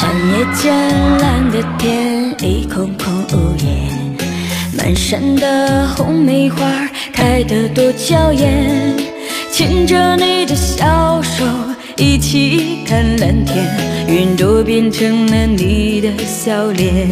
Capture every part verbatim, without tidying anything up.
夜渐蓝的天里空空无言，满山的红梅花开得多娇艳，牵着你的小手一起看蓝天，云朵变成了你的笑脸。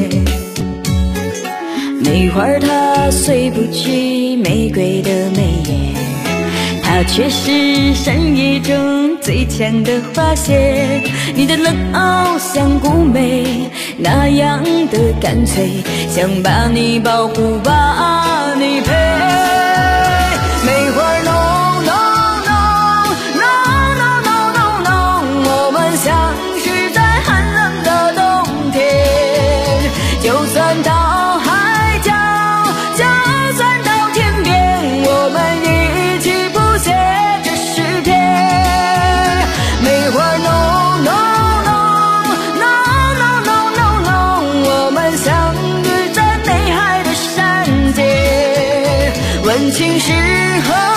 梅花它虽不具玫瑰的美艳，它却是山野中最强的花谢。你的冷傲像孤梅那样的干脆，想把你保护，把你陪。梅花浓浓浓浓浓浓浓浓，我们相识在寒冷的冬天。就算到海角，就算到天边，我们一起谱写这诗篇。梅花浓浓浓浓浓浓浓，我们相遇在内海的山间，问情时候